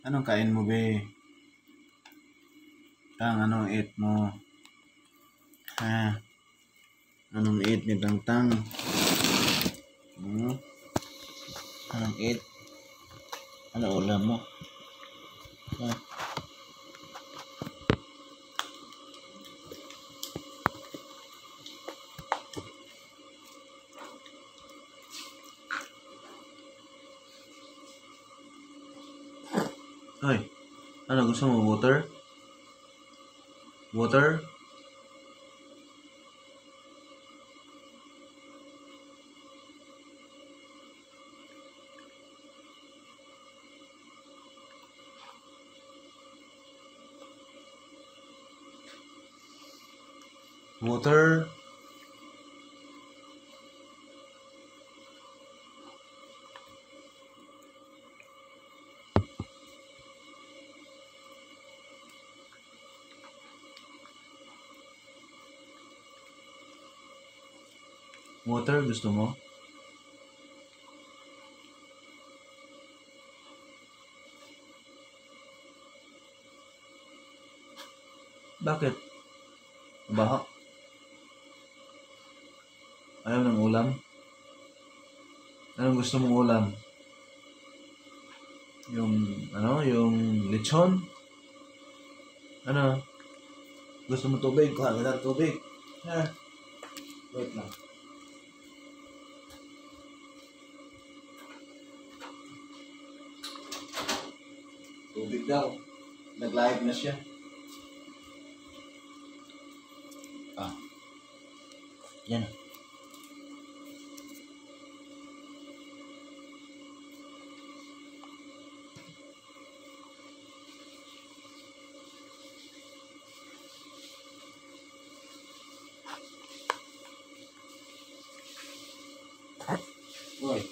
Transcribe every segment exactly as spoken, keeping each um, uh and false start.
Anong kain mo, be? Tang, anong eat mo? Ha? Anong eat ni Tang Tang? Hmm? Anong eat? Ano ulam mo? Ha? Hoy, ano gusto mo? Water? Water? Water? Water gusto mo? Bakit? Baha? Ayaw ng ulam? Anong gusto mong ulam? Yung, ano, yung lechon? Ano? Gusto mo tubig? Kuha ka ng tubig. Ha? Wait lang. Tubig daw. Nag-live na siya. Ah. Yan. Hoy.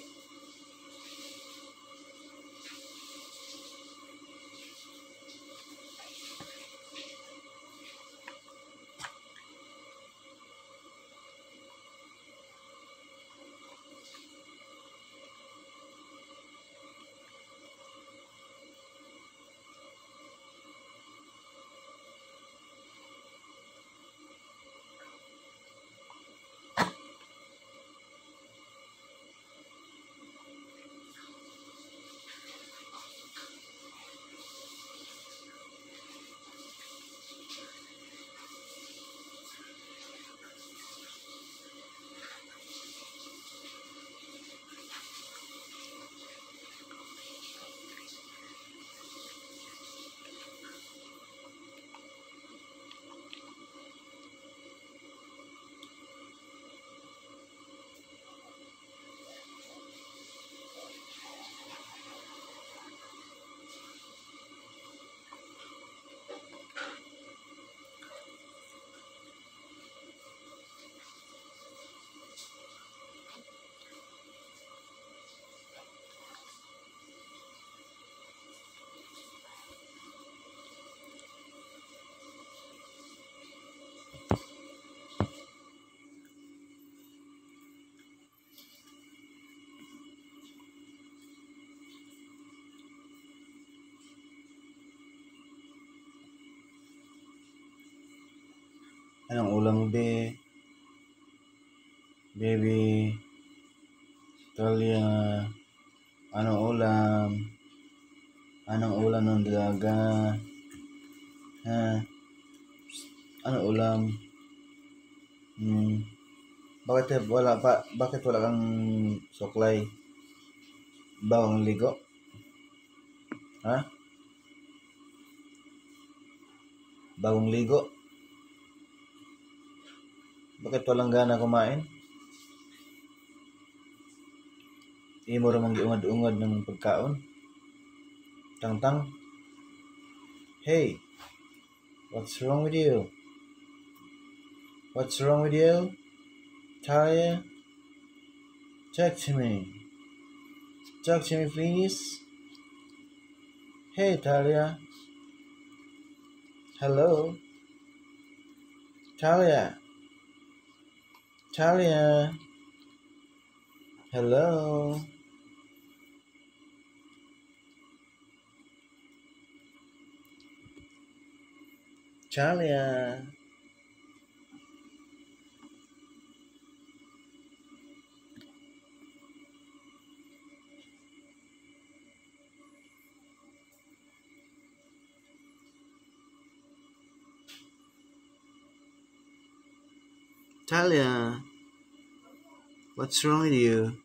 Anong ulam mo, be? Baby? Talia? Anong ulam? Anong ulam ng dalaga? Ha? Anong ulam? Hmm. Bakit wala pa? Bakit wala kang suklay? Bawang ligo? Ha? Bagong ligo? Bakit walang gana kumain? Hindi mo ramang giungad-ungad ng pagkaon? Tang Tang? Hey! What's wrong with you? What's wrong with you? Talia? Talk to me. Talk to me, please. Hey, Talia. Hello? Talia? Talia? Hello? Talia. Talia, what's wrong with you?